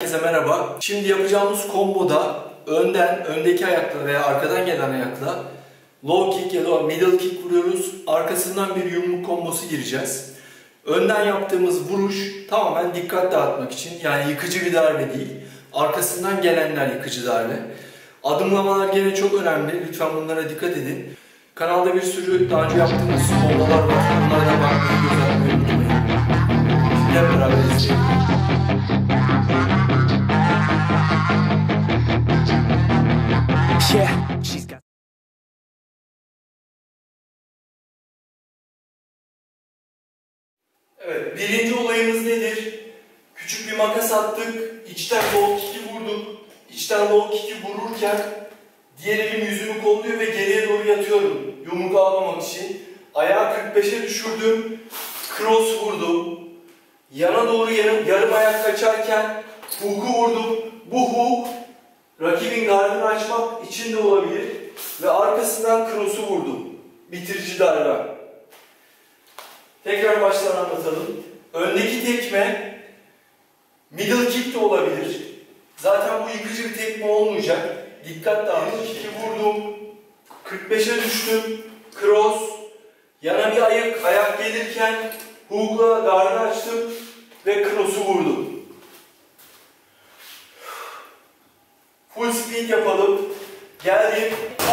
herkese merhaba. Şimdi yapacağımız komboda öndeki ayakla veya arkadan gelen ayakla low kick ya da middle kick vuruyoruz. Arkasından bir yumruk kombosu gireceğiz. Önden yaptığımız vuruş tamamen dikkat dağıtmak için, yani yıkıcı bir darbe değil. Arkasından gelenler yıkıcı darbe. Adımlamalar gene çok önemli. Lütfen bunlara dikkat edin. Kanalda bir sürü daha önce yaptığımız kombolar var. Bunlardan bakmayı, göz atmayı unutmayın. Hep beraber izleyelim. Evet, birinci olayımız nedir? Küçük bir makas attık, içten low kick'i vurduk. İçten low kick'i vururken diğer elim yüzümü kolluyor ve geriye doğru yatıyorum yumruk almamak için. Ayağı 45'e düşürdüm, cross vurdum. Yana doğru yarım ayak kaçarken hook'u vurdum. Bu hook rakibin gardını açmak için de olabilir ve arkasından cross'u vurdum. Bitirici darbe. Tekrar baştan anlatalım. Öndeki tekme middle kick de olabilir. Zaten bu yıkıcı bir tekme olmayacak. Dikkat dağıtın. Kick'i vurdum. 45'e düştüm. Cross. Yana bir ayak gelirken hook'la gardını açtım ve cross'u vurdum. Full speed yapalım. Geldim.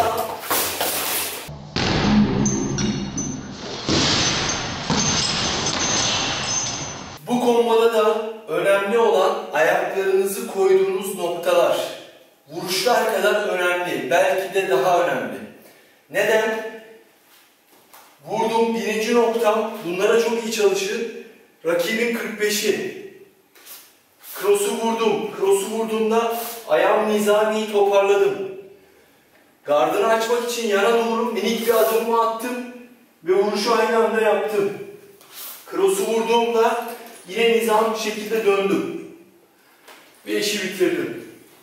Bu komboda da önemli olan ayaklarınızı koyduğunuz noktalar. Vuruşlar kadar önemli. Belki de daha önemli. Neden? Vurdum birinci noktam. Bunlara çok iyi çalışın. Rakibin 45'i. Cross'u vurdum. Cross'u vurduğumda ayağım nizamiyi toparladım. Gardını açmak için yana doğru minik bir adımımı attım ve vuruşu aynı anda yaptım. Cross'u vurduğumda yine nizam bir şekilde döndüm ve işi bitirdim.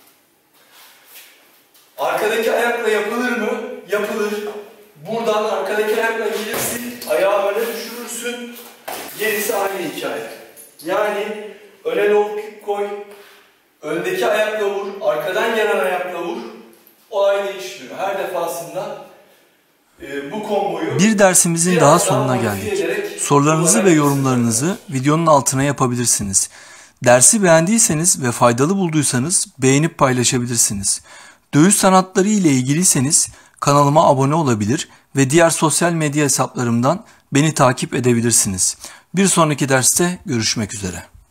Arkadaki ayakla yapılır mı? Yapılır. Buradan arkadaki ayakla gelirsin, ayağı öne düşürürsün, gerisi aynı hikaye. Yani öne low kick koy, öndeki ayakla vur, arkadan gelen ayakla vur, olay değişmiyor. Her defasında bu komboyu... Bir dersimizin daha sonuna geldik. Sorularınızı ve yorumlarınızı videonun altına yapabilirsiniz. Dersi beğendiyseniz ve faydalı bulduysanız beğenip paylaşabilirsiniz. Dövüş sanatları ile ilgiliyseniz kanalıma abone olabilir ve diğer sosyal medya hesaplarımdan beni takip edebilirsiniz. Bir sonraki derste görüşmek üzere.